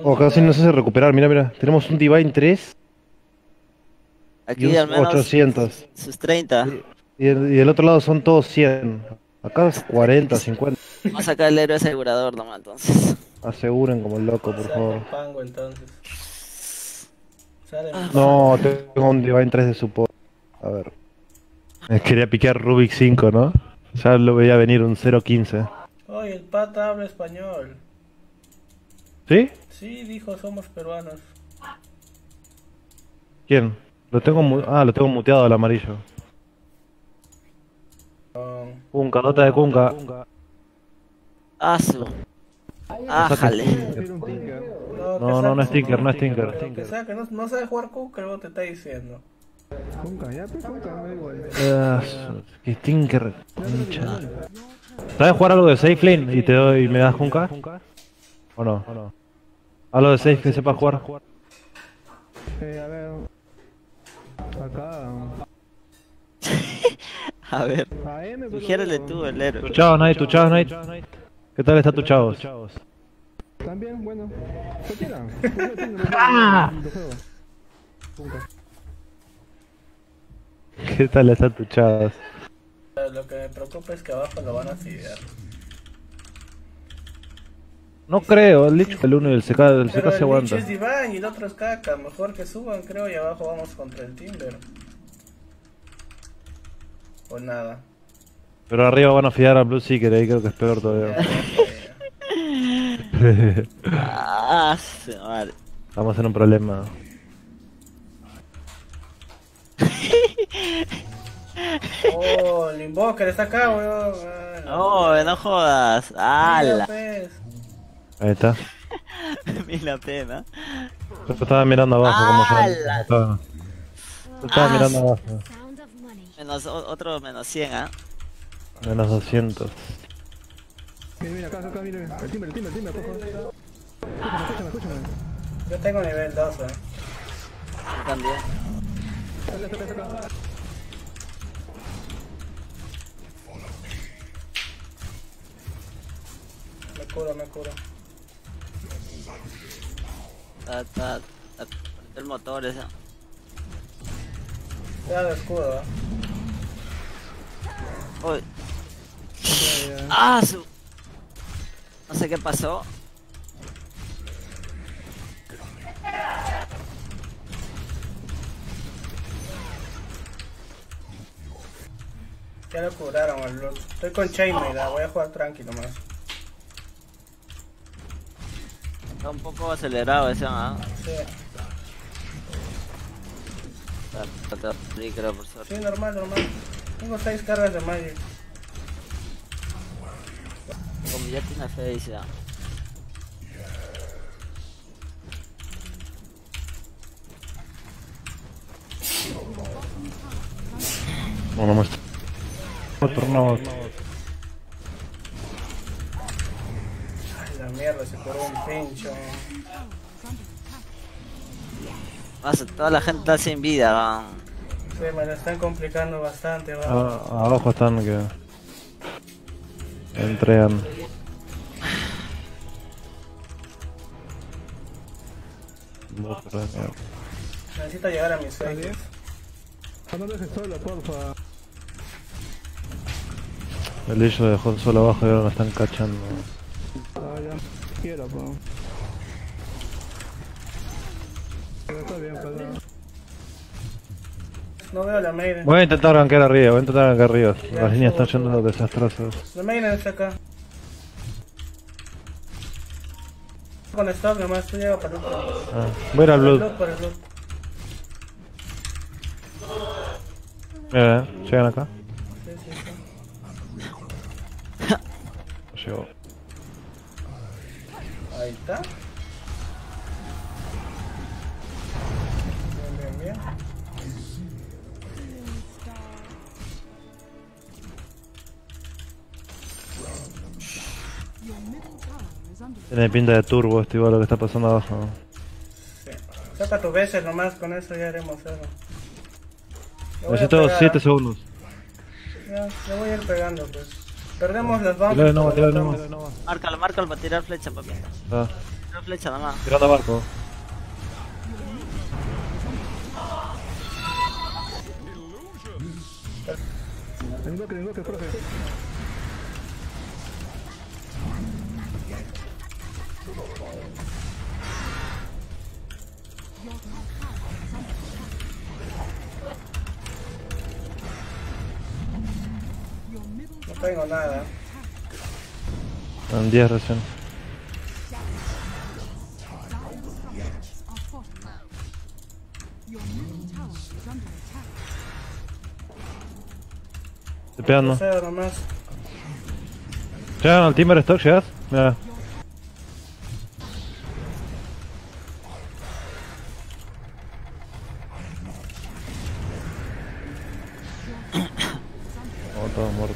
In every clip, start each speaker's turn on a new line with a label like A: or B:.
A: Oh, casi no se hace recuperar, mira, mira. Tenemos un Divine 3 y
B: Aquí
A: un
B: al menos
A: 800.
B: sus 30.
A: Y el otro lado son todos 100. Acá es 40, 50.
B: Vamos a sacar el héroe asegurador nomás entonces.
A: Aseguren como el loco, por
C: Sale
A: favor.
C: Pango entonces. Sale mi
B: Ah,
C: Pango.
A: No, tengo un Divine 3 de support. A ver. Me quería piquear Rubik 5, ¿no? Ya lo veía venir un 0.15.
C: Oye, el pata habla español.
A: ¿Sí?
C: Sí, dijo, somos peruanos.
A: ¿Quién? Lo tengo muteado al amarillo.
C: No,
A: Kunka, nota de Kunka.
B: ah, su. Ájale.
A: No, no, no es Tinker, no es Tinker.
C: que sea que no sabe jugar Kuka, luego te está diciendo.
A: Que Tinker. Concha. ¿Sabes jugar algo de safe lane y te doy y me das Kunka? ¿O no? Algo de safe que sepa jugar.
D: A ver. Acá.
B: A ver,
D: AM, pero.
B: sugiérele tú el héroe.
A: Tu chavos, Knight, tu chavos, Knight. ¿Qué tal está tu chavos?
D: También, bueno. Cualquiera.
A: ¿Qué tal está tu chavos?
C: Lo que me preocupa es que abajo lo van a fidear.
A: No creo, el Lich, el 1 y el CK
C: Pero
A: se
C: el Lich
A: aguanta.
C: es Divine y el otro es caca. Mejor que suban, creo, y abajo vamos contra el Timber. O nada.
A: Pero arriba van a fiar a Blue Seeker, ahí creo que es peor todavía.
B: Ah, su madre.
A: Estamos en un problema.
C: Oh, el Invoker está acá, weón.
B: No, no jodas. ¡Hala!
A: Ahí está.
B: Mil pena.
A: Yo estaba mirando abajo como
B: ¡Hala!
A: yo estaba mirando abajo.
B: Menos, otro menos 100, ¿ah?
A: Menos 200.
D: Mira, acá, mira. El timber, por favor. Escúchame.
C: Yo tengo nivel 2,
B: Yo también.
D: Acá.
C: Me curo.
B: Está el motor ese.
C: Cuidado de escudo,
B: Uy. Ah, su. No sé qué pasó.
C: Ya lo curaron al Blood. Estoy con Chainmail, voy a jugar tranquilo más.
B: Está un poco acelerado ese, ¿ah?
C: Sí,
B: Sí, creo, por suerte.
C: sí, normal. Tengo 6 cargas de Magic.
B: Como ya tiene face, ya.
A: Bueno, me tornado.
C: Ay, la mierda, se curó un pincho.
B: Toda la gente está sin vida, ¿va?
C: Sí, me lo están complicando bastante, va.
A: Abajo están que entregan.
C: Necesito llegar a mis faces.
D: No dejes solo, porfa.
A: El Lich lo dejó solo abajo y ahora lo están cachando.
D: Ya. Quiero, po. Pero está bien, perdón.
C: No veo la Maiden.
A: Voy a intentar gankear arriba, Las líneas están yendo desastrosas.
C: La Maiden está acá. Con stock nomás, tú llegas para el otro.
A: Voy a ir al Blood.
C: Para el Blood.
A: Mira, llegan acá.
C: Sí.
A: Llegó.
C: Ahí está. Bien.
A: Tiene pinta de turbo igual lo que está pasando abajo.
C: Sí. Saca tus veces nomás, con eso ya haremos eso. Le voy a
A: Necesito
C: pegar,
A: 7 segundos.
C: Ya, le voy a ir pegando pues. Perdemos las bombas.
A: Tirale de nuevo.
B: Márcalo para tirar flecha, papi.
A: Ah.
B: Tira una flecha nomás.
A: Tirando barco.
D: Invoque, profe.
C: No tengo nada.
A: En 10 recién. Estoy pegando.
C: Deseo nomás.
A: ¿Llegan al Timber Stock? ¿Llegas? Mira. Todos muertos.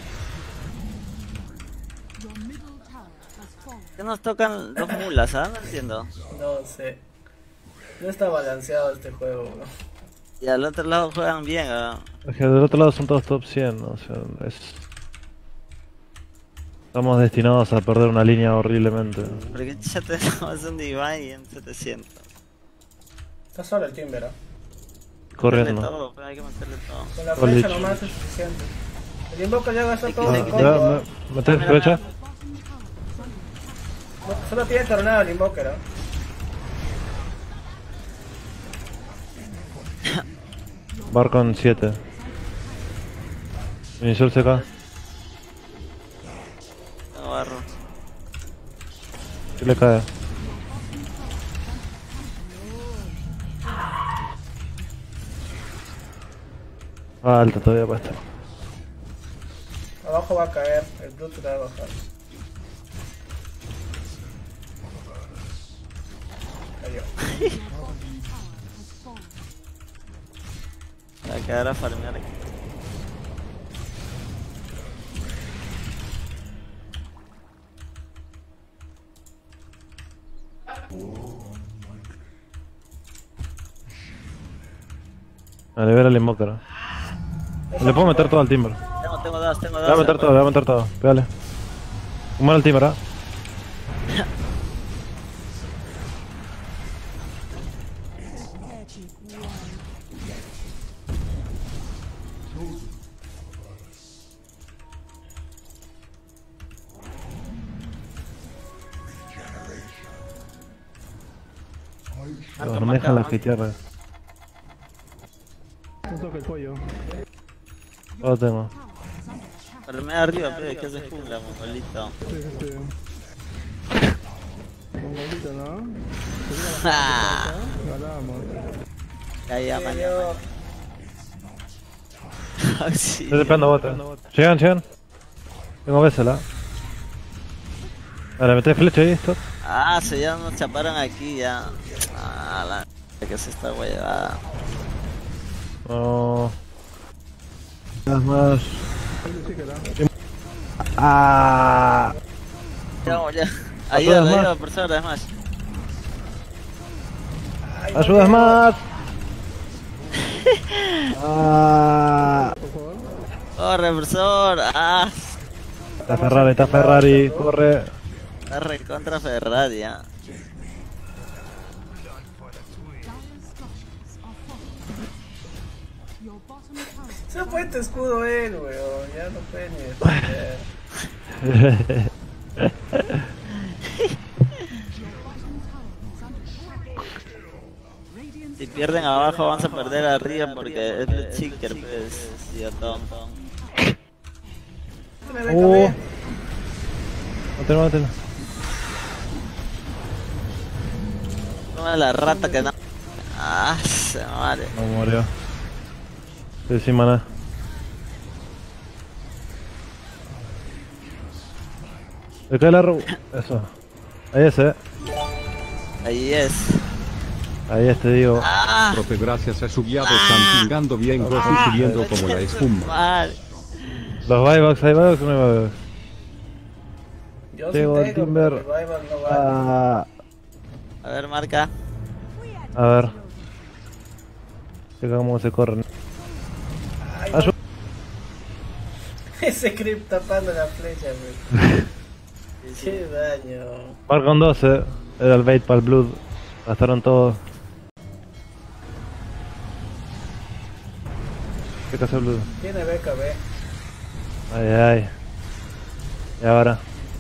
B: ¿Qué nos tocan dos mulas, ah? No entiendo.
C: No sé. No está balanceado este juego, bro.
B: Y al otro lado juegan bien, ah.
A: Es que del otro lado son todos top 100, ¿no? O sea, es... Estamos destinados a perder una línea horriblemente.
B: Porque ya tenemos un Divine en 700.
C: Está solo el Timber, ¿ah?
B: Meterle
A: Corriendo.
B: todo, pero hay que meterle todo.
C: Con la
A: Olich.
C: flecha nomás es suficiente. El Invoker ya gastó todo
A: Ah,
C: el
A: ya,
C: combo.
A: ¿metés flecha?
C: Solo tiene tornado el Invoker, ¿ah?
A: Barco en 7. Inició el CK.
B: No barro.
A: ¿Qué le cae? Alta todavía para estar.
C: Abajo va a caer, el Bluetooth va a bajar. Cayó.
B: Va a quedar a farmear aquí.
A: A ver al Invoker. Le puedo meter todo al Timber.
B: Tengo dos,
A: Le voy a meter todo, le voy a meter todo. Pégale. Humano al Timber, ¿ah? No me dejan las hitearras.
D: Un toque el pollo.
A: No lo tengo.
B: Farmea arriba, pero que hace jungla, mongolito.
D: Sí. Mongolito, ¿no?
B: Ah,
D: Ganamos.
B: Calla, man.
C: Cayó.
B: Sí.
A: Estoy esperando bota. Llegan. Tengo Bessela. Vale, metés flecha ahí, esto.
B: Ah, ya nos chaparon aquí ya. Ah, la que es esta huevada.
A: No. Más.
D: Sí que da.
A: Ah.
B: Ya. Ayuda, profesor, es más.
A: Ayudas más. Ah.
D: Por favor.
B: Corre, profesor. Ah,
A: Está Ferrari, corre.
B: está recontra Ferrari, ya.
C: Se ha puesto escudo él, weón. Ya no puede ni defender.
B: Si pierden abajo, vamos a perder arriba porque es el chicker, pues. Idiotón.
C: Me ve también.
A: Mátelo.
B: Toma la rata que no. Ah, se madre.
A: No murió. Estoy sin maná. Le cae la Eso. Ahí es,
B: Ahí es.
A: Ahí es, te digo.
B: Ah,
E: Profe, gracias a su guiado están pingando bien Goku subiendo como la espuma.
B: madre.
A: Los buybacks, ¿hay buybacks o no hay buybacks?
C: Yo sí
A: Tengo el
C: tengo,
A: Timber.
C: pero el Revival no vale.
A: Ah,
B: A ver, marca.
A: a ver. Checa cómo se corren.
C: Ay,
A: Ayu-
C: ese creep tapando la flecha, weón. Qué daño.
A: Marca un 12. Era el bait para el Blood. Gastaron todo. ¿Qué casa el Blood?
C: Tiene BKB.
A: Ay, ay. Y ahora.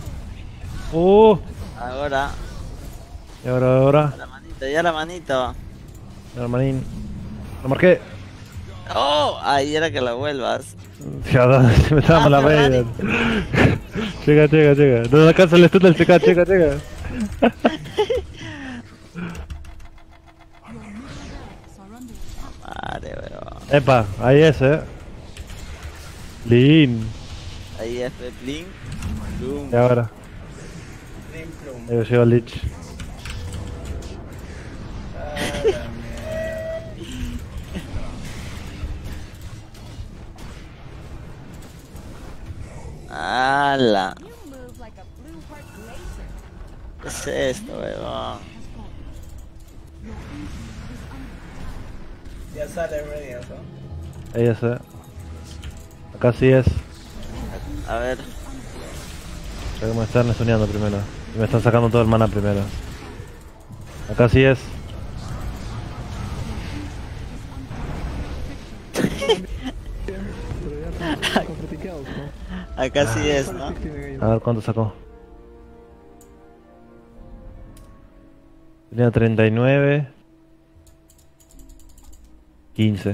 B: Ahora.
A: Y ahora.
B: La manito, ya la manito.
A: El manín. Lo marqué.
B: Oh, ahí era que la vuelvas.
A: Ya, se me estaba la Vader. Llega. No alcanza el stun del CK, llega.
B: Madre, weón.
A: Epa, ahí es, Lin.
B: Ahí es Blink. Boom.
A: Y ahora.
C: Plim plum.
A: Ahí llegó el Lich.
C: Ah, la mierda.
B: ¡Hala!
F: You move like a blue heart glacier.
B: ¿Qué es esto, weón?
C: Ya sale ready, ¿no?
A: Ahí es, Acá sí es.
B: A ver.
A: Tengo que me están stuneando primero. Y me están sacando todo el mana primero. Acá sí es.
D: Pero ya están compratiqueados, ¿no?
B: Acá sí es, ¿no?
A: A ver cuánto sacó. Tenía 39. 15.